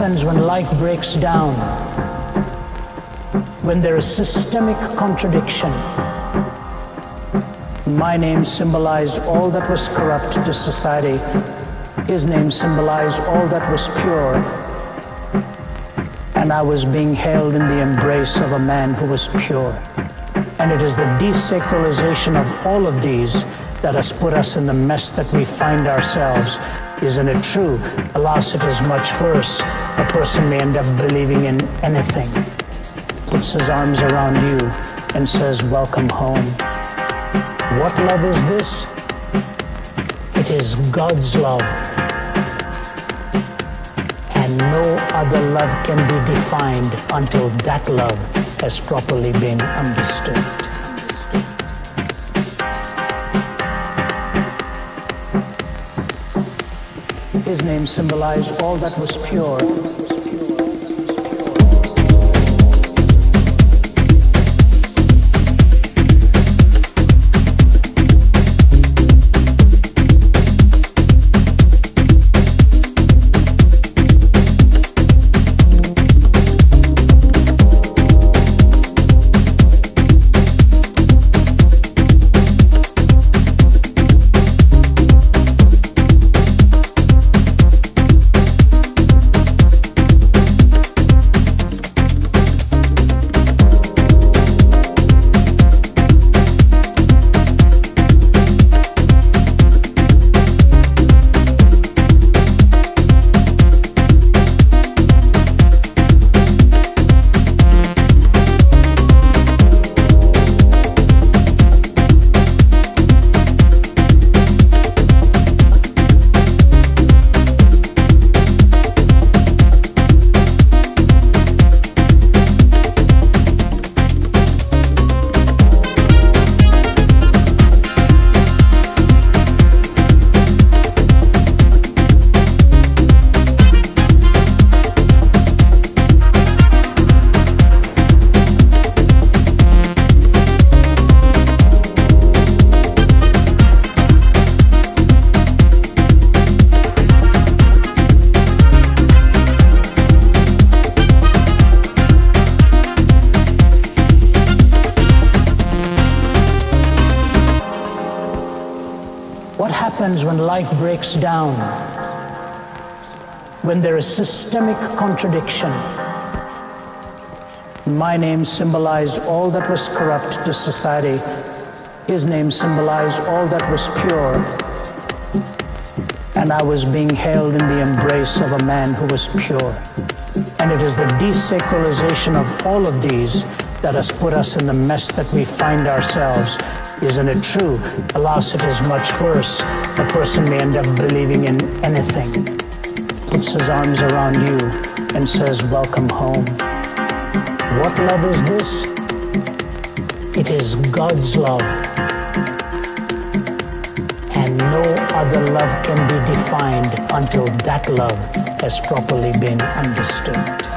happens when life breaks down, when there is systemic contradiction. My name symbolized all that was corrupt to society. His name symbolized all that was pure. And I was being held in the embrace of a man who was pure. And it is the desacralization of all of these that has put us in the mess that we find ourselves. Isn't it true? Alas, it is much worse. A person may end up believing in anything, puts his arms around you and says, welcome home. What love is this? It is God's love. And no other love can be defined until that love has properly been understood. His name symbolized all that was pure. What happens when life breaks down? When there is systemic contradiction. My name symbolized all that was corrupt to society. His name symbolized all that was pure. And I was being held in the embrace of a man who was pure. And it is the desacralization of all of these that has put us in the mess that we find ourselves. Isn't it true? Alas, it is much worse. A person may end up believing in anything, puts his arms around you and says, welcome home. What love is this? It is God's love. And no other love can be defined until that love has properly been understood.